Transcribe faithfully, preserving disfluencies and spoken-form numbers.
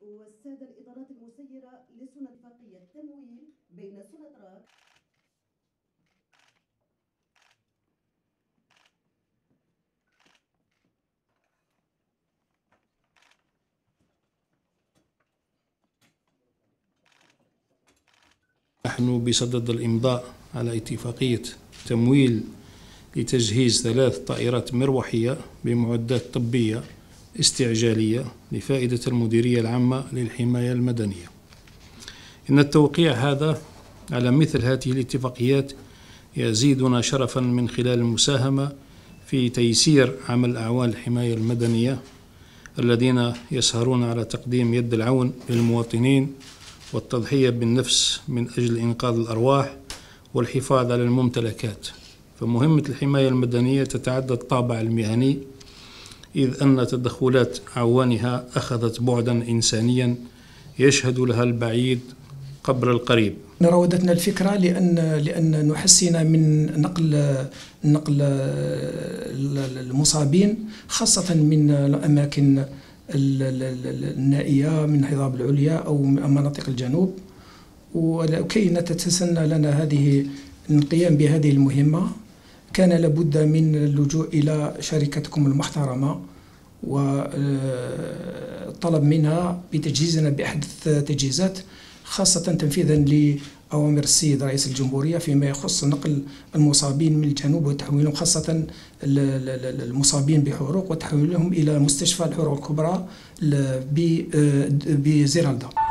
والسادة الإدارات المسيرة لسنة اتفاقية تمويل بين سوناتراك نحن بصدد الإمضاء على اتفاقية تمويل لتجهيز ثلاث طائرات مروحية بمعدات طبية استعجالية لفائدة المديرية العامة للحماية المدنية. إن التوقيع هذا على مثل هذه الاتفاقيات يزيدنا شرفا من خلال المساهمة في تيسير عمل أعوان الحماية المدنية الذين يسهرون على تقديم يد العون للمواطنين والتضحية بالنفس من أجل إنقاذ الأرواح والحفاظ على الممتلكات. فمهمة الحماية المدنية تتعدى الطابع المهني، إذ أن تدخلات أعوانها أخذت بعدا إنسانيا يشهد لها البعيد قبل القريب. راودتنا الفكرة لأن لأن نحسن من نقل نقل المصابين خاصة من الأماكن النائية من الهضاب العليا أو مناطق الجنوب، وكي تتسنى لنا هذه القيام بهذه المهمة كان لابد من اللجوء إلى شركتكم المحترمة والطلب منها بتجهيزنا بأحدث تجهيزات، خاصة تنفيذا لأوامر السيد رئيس الجمهورية فيما يخص نقل المصابين من الجنوب وتحويلهم، خاصة المصابين بحروق، وتحويلهم إلى مستشفى الحروق الكبرى بزيرالدا.